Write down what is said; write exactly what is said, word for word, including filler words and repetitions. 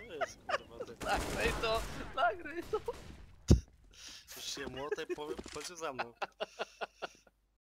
jest, kurwa, ty. Nagraj to, nagraj to. Już się młotaj, powiem, chodź za mną.